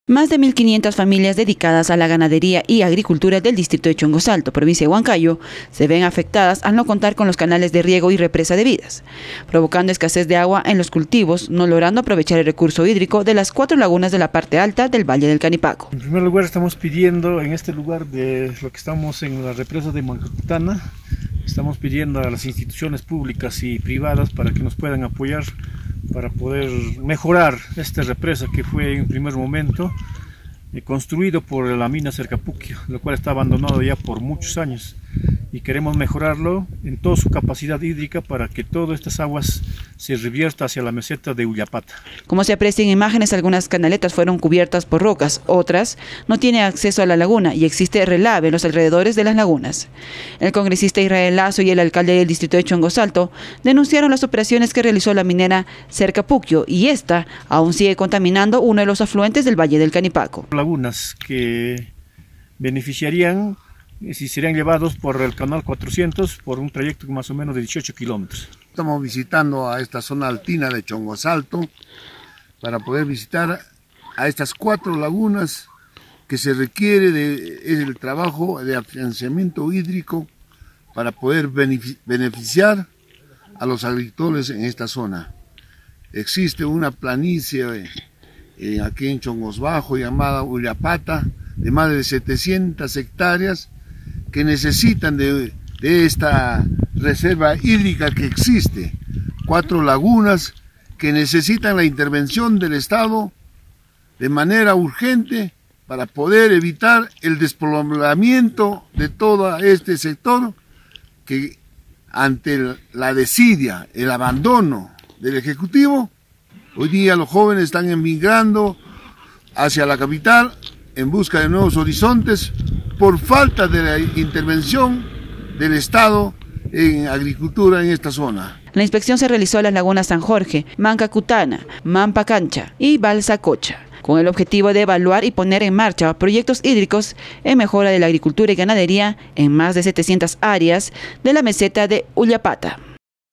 Más de 1.500 familias dedicadas a la ganadería y agricultura del distrito de Chongosalto, provincia de Huancayo, se ven afectadas al no contar con los canales de riego y represa debidas, provocando escasez de agua en los cultivos, no logrando aprovechar el recurso hídrico de las 4 lagunas de la parte alta del Valle del Canipaco. En primer lugar, estamos pidiendo en este lugar de lo que estamos en la represa de Mancacutana, estamos pidiendo a las instituciones públicas y privadas para que nos puedan apoyar para poder mejorar esta represa que fue en primer momento construido por la mina Cercapuquio, lo cual está abandonado ya por muchos años, y queremos mejorarlo en toda su capacidad hídrica para que todas estas aguas se reviertan hacia la meseta de Ullapata. Como se aprecia en imágenes, algunas canaletas fueron cubiertas por rocas, otras no tienen acceso a la laguna y existe relave en los alrededores de las lagunas. El congresista Israel Lazo y el alcalde del distrito de Chongosalto denunciaron las operaciones que realizó la minera Cercapuquio y esta aún sigue contaminando uno de los afluentes del Valle del Canipaco. Lagunas que beneficiarían si serían llevados por el canal 400 por un trayecto más o menos de 18 kilómetros. Estamos visitando a esta zona altina de Chongosalto para poder visitar a estas 4 lagunas que se requiere el trabajo de afianzamiento hídrico para poder beneficiar a los agricultores en esta zona. Existe una planicie aquí en Chongos Bajo llamada Ullapata de más de 700 hectáreas que necesitan de esta reserva hídrica que existe. 4 lagunas que necesitan la intervención del Estado de manera urgente para poder evitar el despoblamiento de todo este sector que ante la desidia, el abandono del Ejecutivo, hoy día los jóvenes están emigrando hacia la capital en busca de nuevos horizontes por falta de la intervención del Estado en agricultura en esta zona. La inspección se realizó en las lagunas San Jorge, Mancacutana, Mampacancha y Balsacocha, con el objetivo de evaluar y poner en marcha proyectos hídricos en mejora de la agricultura y ganadería en más de 700 áreas de la meseta de Ullapata.